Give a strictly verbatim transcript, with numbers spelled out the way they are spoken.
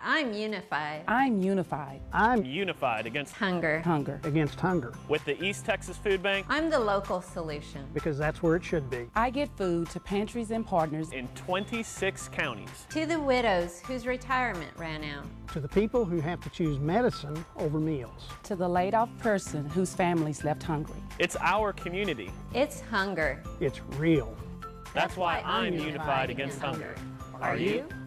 I'm unified. I'm unified. I'm unified against Hunger. Hunger. against hunger with the East Texas Food Bank I'm the local solution. because that's where it should be. I get food to pantries and partners in twenty-six counties. To the widows whose retirement ran out. To the people who have to choose medicine over meals. to the laid-off person whose family's left hungry. It's our community. It's hunger. It's real. That's why I'm unified against hunger. Are you?